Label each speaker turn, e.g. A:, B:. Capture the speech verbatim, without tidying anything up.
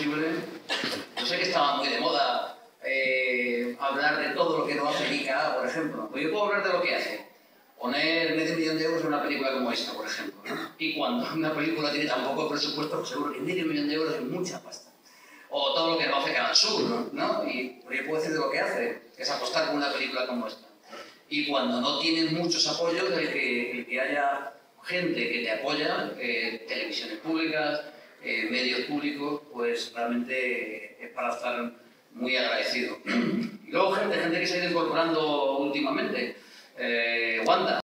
A: posible. Yo sé que estaba muy de moda eh, hablar de todo lo que no hace I C A, por ejemplo. Pues yo puedo hablar de lo que hace. Poner medio millón de euros en una película como esta, por ejemplo, ¿no? Y cuando una película tiene tan poco presupuesto, pues seguro que medio millón de euros es mucha pasta. O todo lo que no hace Canal Sur, ¿no? Y yo puedo decir de lo que hace, que es apostar por una película como esta. Y cuando no tienes muchos apoyos, el que, el que haya gente que te apoya, eh, televisiones públicas, eh, medios públicos, pues realmente es para estar muy agradecido. Y luego gente, gente que se ha ido incorporando últimamente. Eh, Wanda.